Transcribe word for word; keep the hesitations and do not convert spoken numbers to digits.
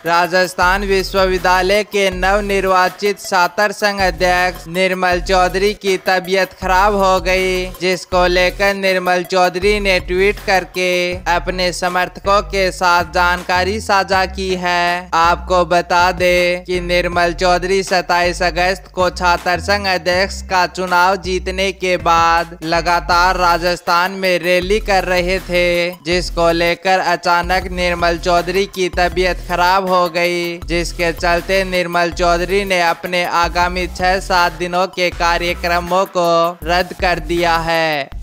राजस्थान विश्वविद्यालय के नवनिर्वाचित छात्र संघ अध्यक्ष निर्मल चौधरी की तबीयत खराब हो गई, जिसको लेकर निर्मल चौधरी ने ट्वीट करके अपने समर्थकों के साथ जानकारी साझा की है। आपको बता दे कि निर्मल चौधरी सत्ताईस अगस्त को छात्र संघ अध्यक्ष का चुनाव जीतने के बाद लगातार राजस्थान में रैली कर रहे थे, जिसको लेकर अचानक निर्मल चौधरी की तबीयत खराब हो गई, जिसके चलते निर्मल चौधरी ने अपने आगामी छह सात दिनों के कार्यक्रमों को रद्द कर दिया है।